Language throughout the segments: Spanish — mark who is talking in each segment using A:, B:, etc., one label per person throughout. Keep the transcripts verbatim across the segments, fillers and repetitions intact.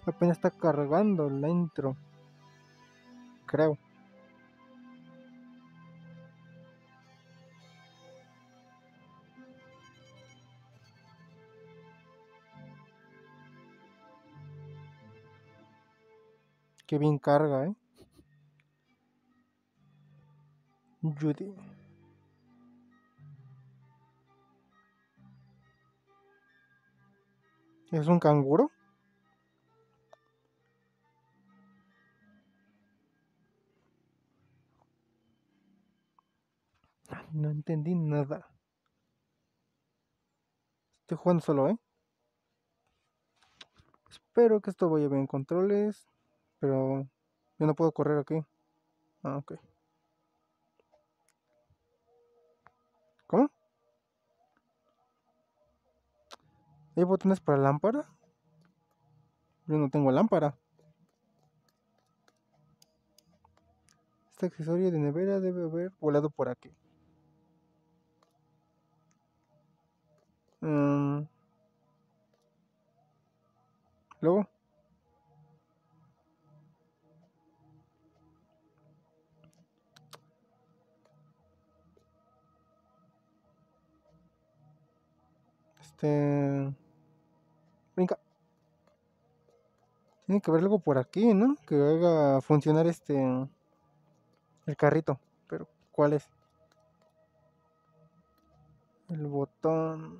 A: Apenas está cargando la intro. Creo. Qué bien carga, eh. Judy. ¿Es un canguro? No entendí nada. Estoy jugando solo, ¿eh? Espero que esto vaya bien. Controles. Pero yo no puedo correr aquí. Ah, ok. ¿Cómo? ¿Hay botones para lámpara? Yo no tengo lámpara. Este accesorio de nevera debe haber volado por aquí. Mm, Luego. Este... Brinca. Tiene que haber algo por aquí, ¿no? Que haga funcionar este... El carrito. Pero, ¿cuál es? El botón...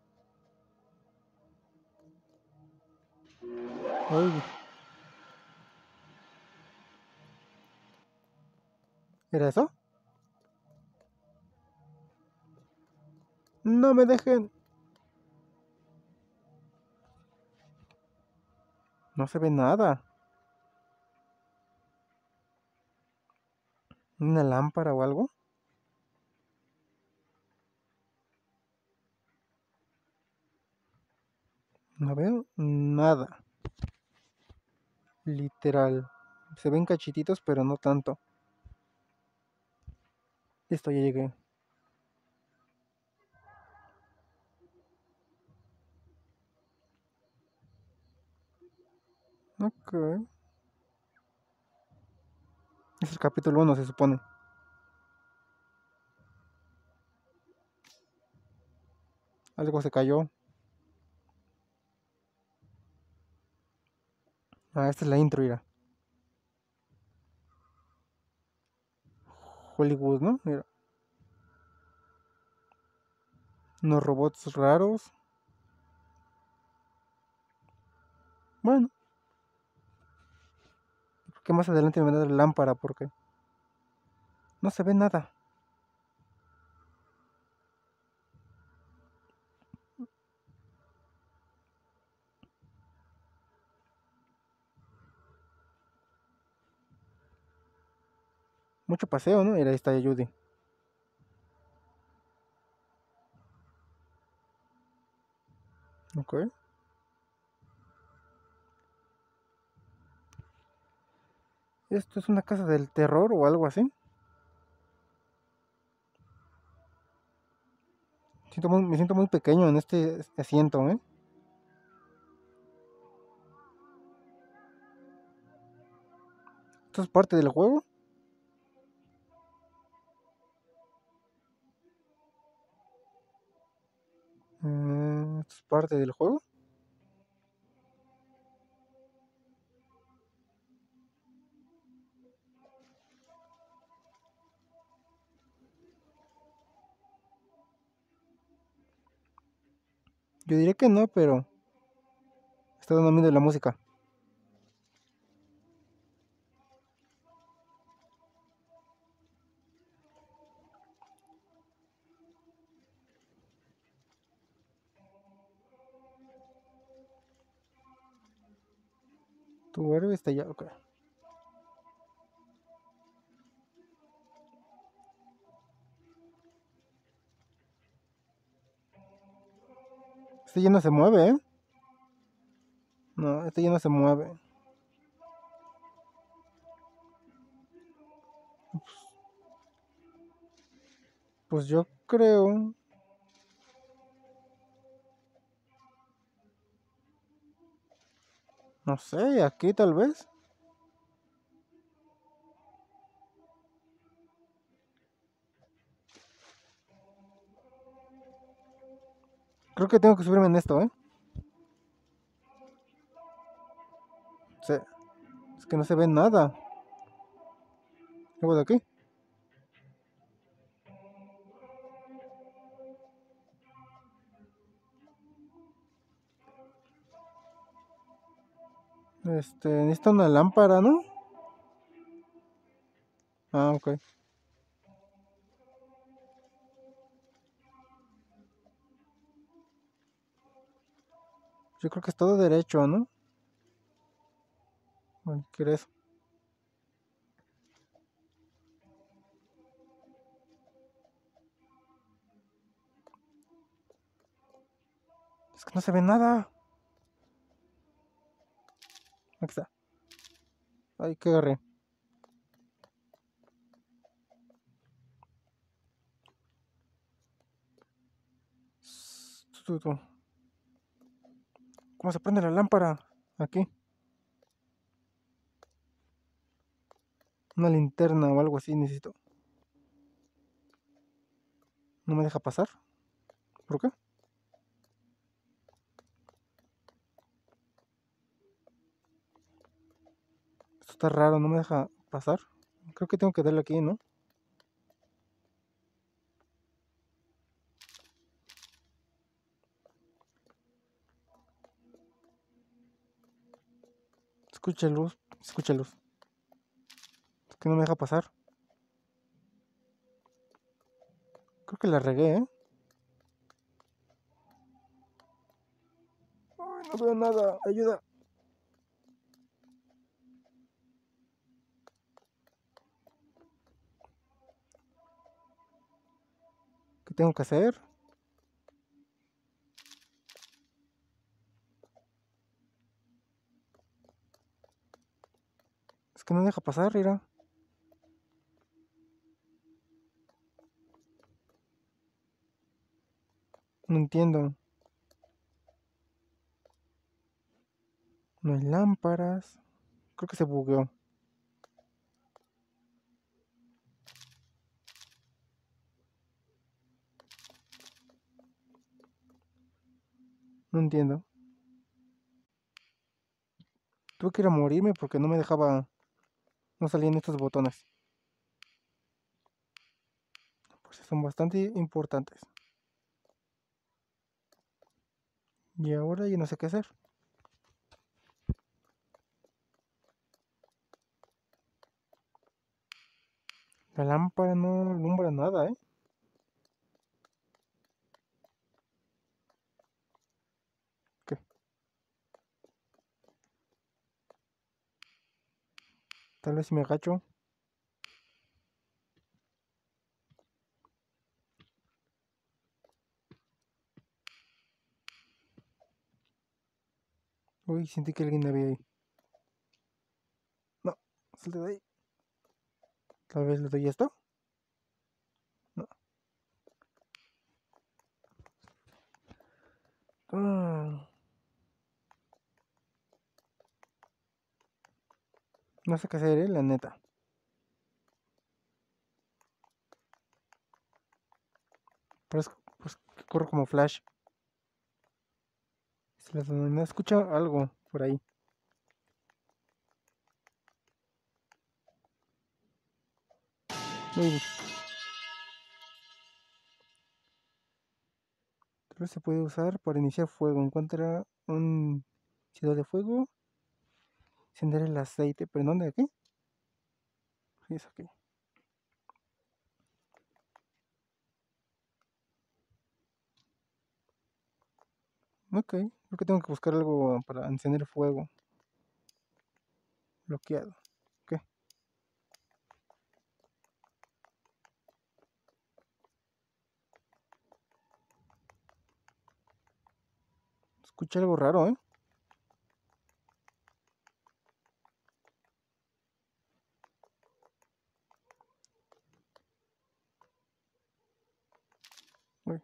A: Uy, ¿era eso? No me dejen. No se ve nada. ¿Una lámpara o algo? No veo nada. Literal. Se ven cachititos, pero no tanto. Listo, ya llegué. Ok. Es el capítulo uno, se supone. Algo se cayó. Ah, esta es la intro, mira. Hollywood, ¿no? Mira. Unos robots raros. Bueno. ¿Por qué más adelante me van a dar lámpara? Porque no se ve nada. Mucho paseo, ¿no? Mira, ahí está Judy. Ok. ¿Esto es una casa del terror o algo así? Siento muy- me siento muy pequeño en este asiento, ¿eh? ¿Esto es parte del juego? Eh, ¿Esto es parte del juego? Yo diría que no, pero está dando miedo la música. Tu héroe está allá, ok. Este ya no se mueve, ¿eh? No, este ya no se mueve. Pues yo creo... No sé, aquí tal vez. Creo que tengo que subirme en esto, ¿eh? Sí. Es que no se ve nada. Luego de aquí. Este, necesita una lámpara, ¿no? Ah, ok. Yo creo que es todo derecho, ¿no? Bueno, ¿qué era eso? Es que no se ve nada. Aquí está. Ay, qué agarré. Tu, tu, tu. ¿Cómo se prende la lámpara? Aquí. Una linterna o algo así necesito. ¿No me deja pasar? ¿Por qué? Esto está raro, no me deja pasar. Creo que tengo que darle aquí, ¿no? Escucha luz, escucha luz. Es que no me deja pasar. Creo que la regué, ¿eh? Ay, no veo nada. Ayuda. ¿Qué tengo que hacer? Es que no me deja pasar, mira. No entiendo. No hay lámparas. Creo que se bugueó. No entiendo. Tuve que ir a morirme porque no me dejaba. No salían estos botones. Pues son bastante importantes. Y ahora ya no sé qué hacer. La lámpara no alumbra nada, ¿eh? ¿Qué? Tal vez si me agacho. Uy, sentí que alguien había ahí. No, salte de ahí. Tal vez le doy esto. No. Ah, no sé qué hacer, ¿eh? La neta. Pero es pues, que corro como Flash. Si la no escucha algo por ahí. Uy, tal vez se puede usar para iniciar fuego. Encuentra un sitio de fuego. Encender el aceite. ¿Pero en dónde? ¿Aquí? Sí, es aquí. Ok, creo que tengo que buscar algo para encender fuego. Bloqueado. Ok. Escuché algo raro, ¿eh? Uy,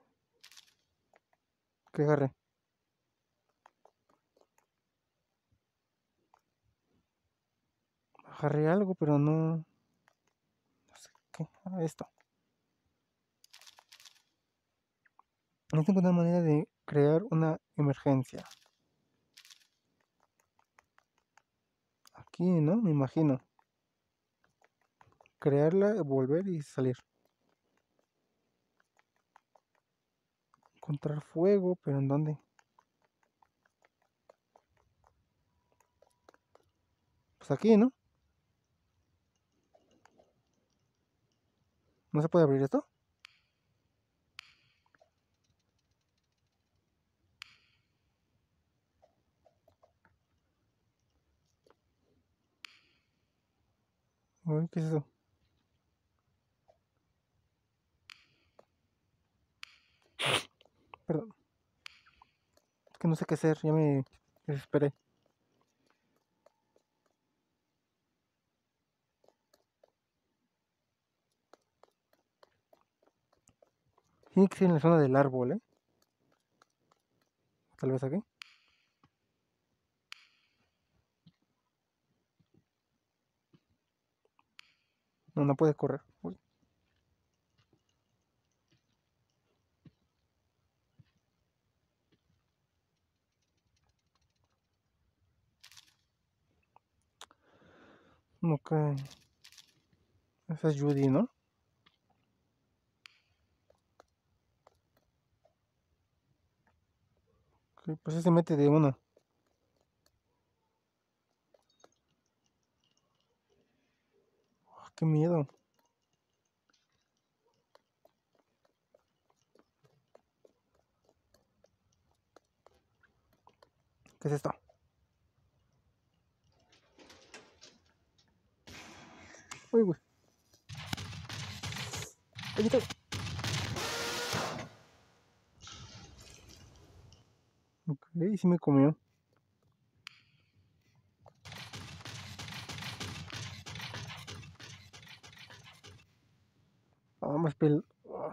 A: que agarré. Agarré algo, pero no... No sé qué. Ah, esto. Necesito encontrar una manera de crear una emergencia. Aquí, ¿no? Me imagino. Crearla, volver y salir. Encontrar fuego, pero ¿en dónde? Pues aquí, ¿no? ¿No se puede abrir esto? Uy, ¿qué es eso? Perdón. Es que no sé qué hacer, ya me desesperé. Tiene que ser en la zona del árbol, ¿eh? Tal vez aquí. No, no puede correr. Uy. Ok. Esa es Judy, ¿no? Ok, pues se mete de una. Oh, qué miedo. ¿Qué es esto? Uy, güey. Ahí está. Ok, sí me comió. Ah, más pel... ah,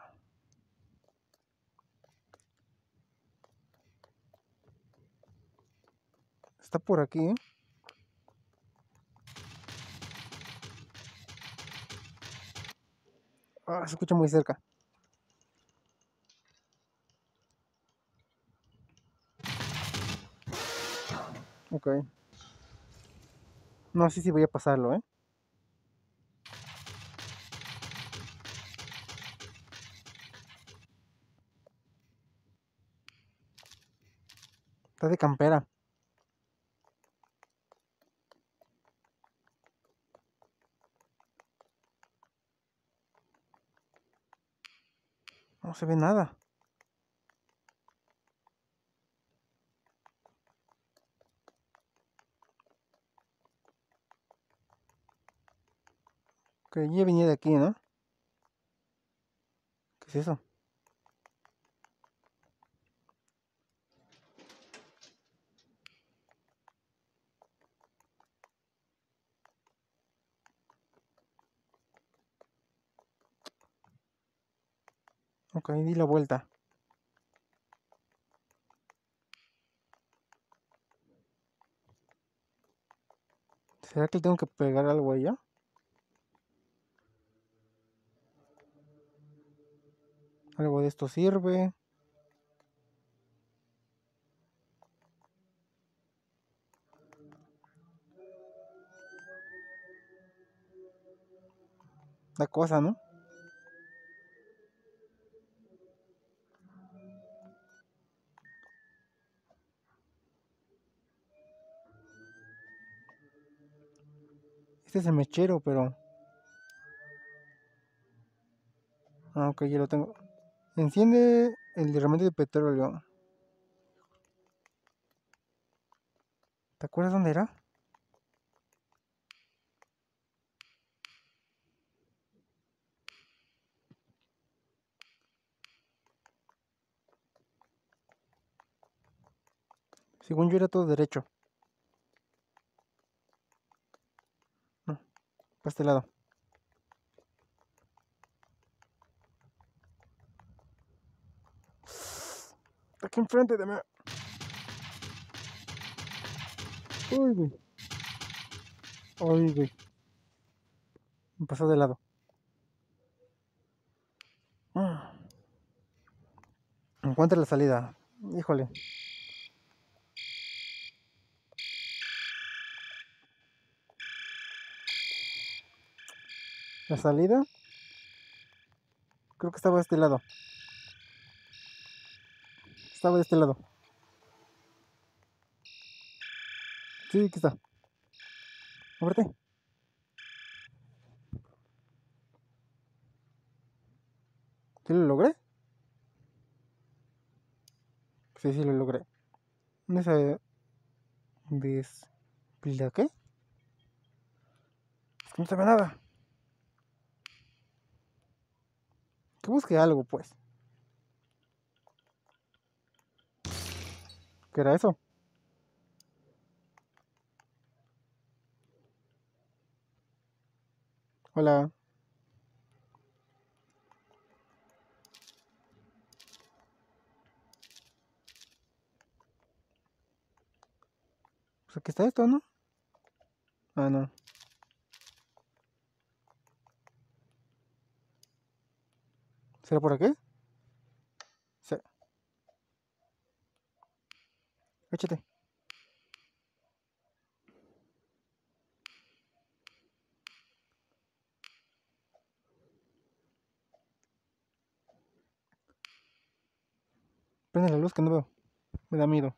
A: está por aquí, ¿eh? Ah, se escucha muy cerca. Ok. No sé si voy a pasarlo, ¿eh? Está de campera. No se ve nada. Ok, ya venía de aquí, ¿no? ¿Qué es eso? Ok, di la vuelta. ¿Será que le tengo que pegar algo allá? Algo de esto sirve. La cosa, ¿no? Este es el mechero, pero... Ah, ok, ya lo tengo. Enciende el derramamiento de petróleo. ¿Te acuerdas dónde era? Según yo era todo derecho. No, para este lado. Está aquí enfrente de mí. Uy, güey. Uy, güey. Me pasó de lado. Encuentra la salida. Híjole. La salida. Creo que estaba de este lado. Estaba de este lado. Sí, aquí está. Ábrete. ¿Sí lo logré? Sí, sí lo logré. Esa ¿Desplida qué? Es que no se ve nada. Que busque algo, pues. ¿Qué era eso? Hola. Pues aquí está esto, ¿no? Ah, no. ¿Será por aquí? Sí. Échate. Prende la luz que no veo. Me da miedo.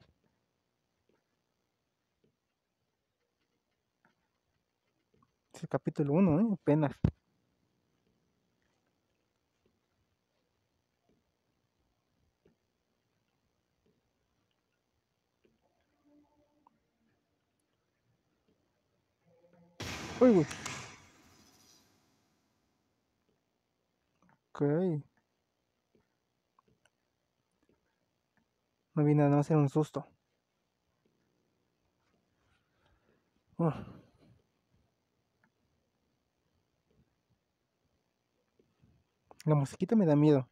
A: Es el capítulo uno, ¿eh? Apenas. Uy, güey. Ok. No vi nada, más era un susto. Uf. La musiquita me da miedo.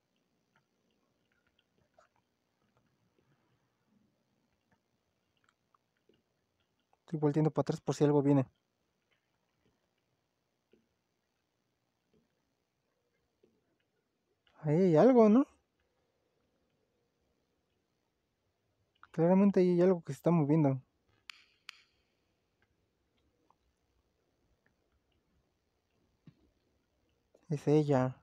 A: Estoy volteando para atrás por si algo viene. Ahí hay algo, ¿no? Claramente ahí hay algo que se está moviendo. Es ella.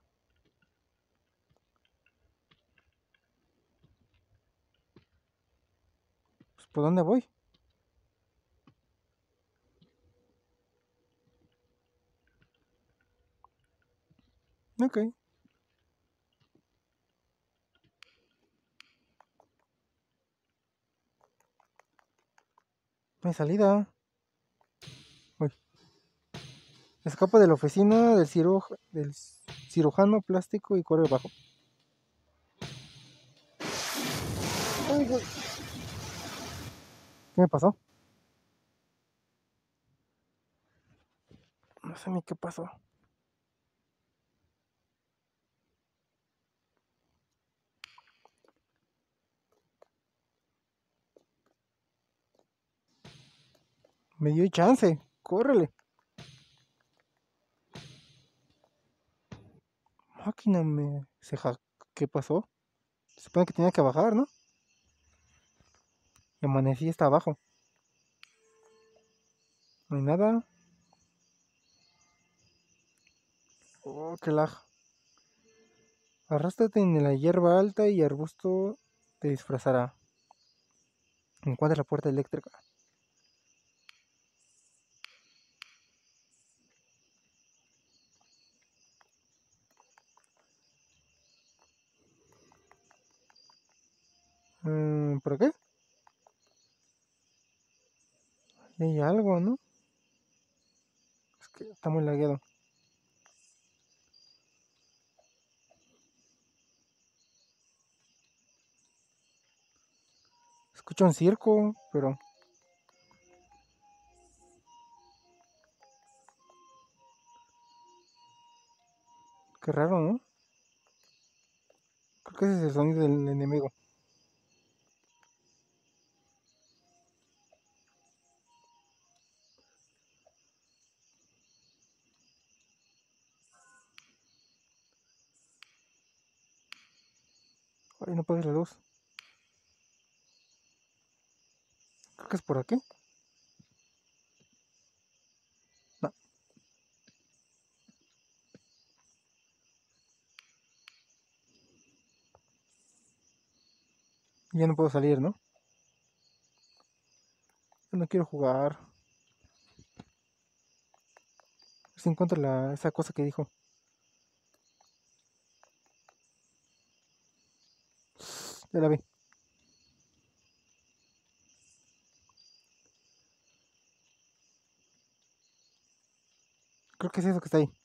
A: Pues, ¿por dónde voy? Ok. No hay salida. Uy. Escapa de la oficina del, ciruj del cirujano plástico y corre abajo. Uy, uy. ¿Qué me pasó? No sé ni qué pasó. Me dio chance. Córrele. Máquina me... Se ja... ¿Qué pasó? Se supone que tenía que bajar, ¿no? Y amanecí hasta abajo. No hay nada. Oh, qué lag. Arrástrate en la hierba alta y arbusto te disfrazará. Encuentra la puerta eléctrica. Mm, ¿por qué? Hay algo, ¿no? Es que está muy lagueado. Escucho un circo, pero qué raro, ¿no? Creo que ese es el sonido del enemigo. Ay, no apagues la luz. Creo que es por aquí. No, ya no puedo salir, ¿no? Yo no quiero jugar. A ver si encuentro la, esa cosa que dijo. Ya la vi. Creo que es eso que está ahí.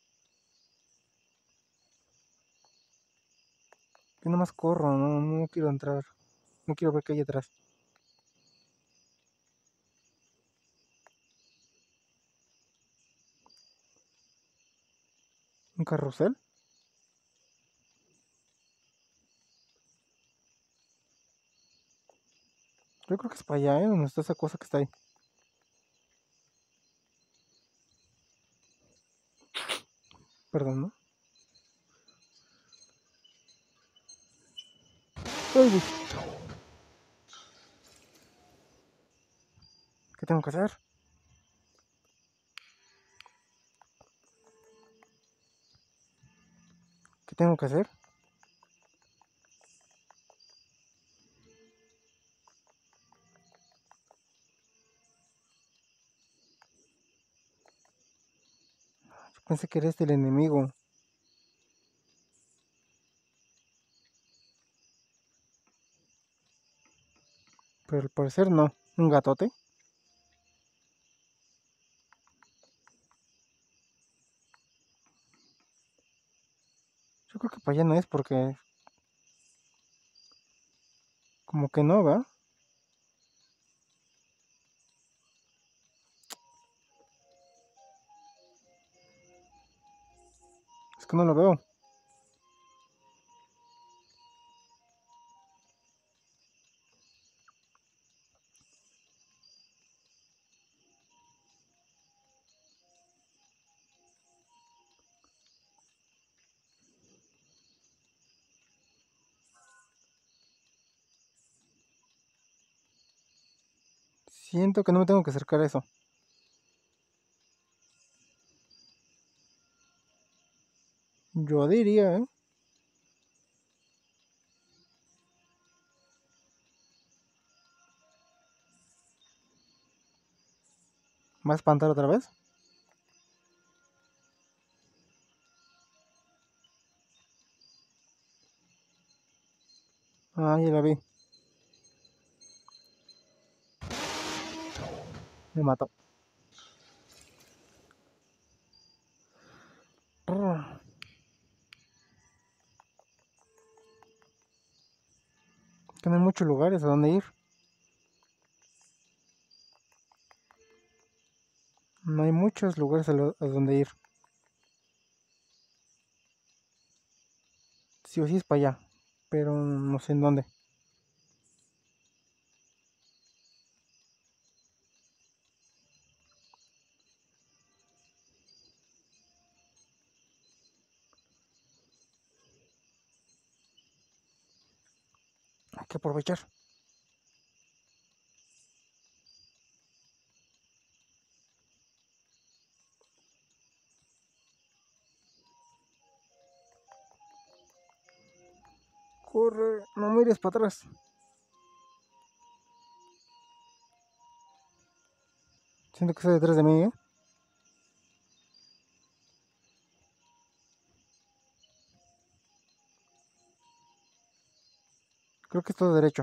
A: Yo nomás corro, no, no quiero entrar. No quiero ver qué hay atrás. ¿Un carrusel? Yo creo que es para allá, ¿eh? Donde está esa cosa que está ahí. Perdón, ¿no? Ay, güey, ¿qué tengo que hacer? ¿Qué tengo que hacer? Yo pensé que era este el enemigo. Pero al parecer no. ¿Un gatote? Yo creo que para allá no es porque como que no, ¿va? Es que no lo veo. Siento que no me tengo que acercar a eso. Yo diría, ¿eh? ¿Va a espantar otra vez? Ah, ya la vi. Me mató. Brr. Que no hay muchos lugares a donde ir. No hay muchos lugares a, lo- a donde ir. Sí o sí es para allá. Pero no sé en dónde. Hay que aprovechar. Corre, no mires para atrás. Siento que está detrás de mí, ¿eh? Creo que es todo derecho.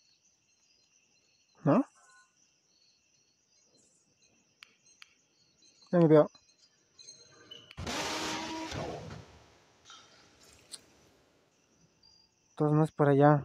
A: ¿No? Ya me veo. Entonces no es para allá.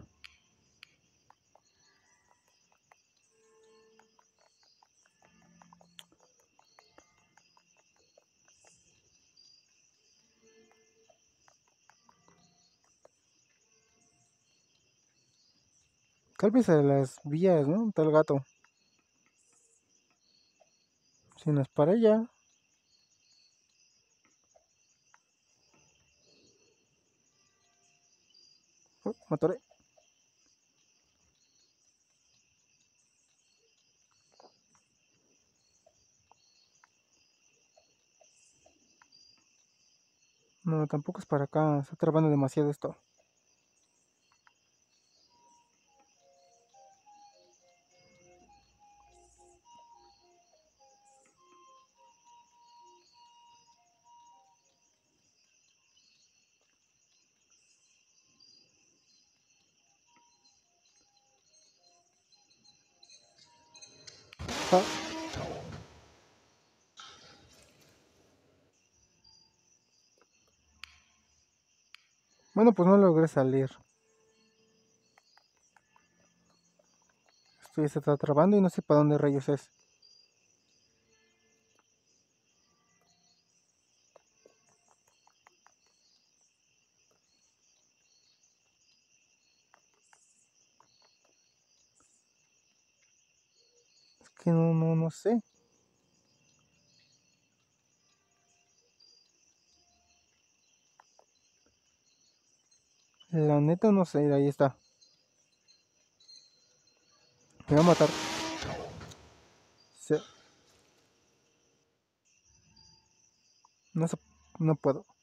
A: Cálvese las vías, ¿no? Está el gato. Si no es para allá. Oh, me atoré. No, tampoco es para acá. Está trabando demasiado esto. Ah, bueno, pues no logré salir. Esto ya se está trabando y no sé para dónde rayos es. Es que no, no, no sé. La neta no sé, ahí está. Me va a matar. Se- No, se- no puedo.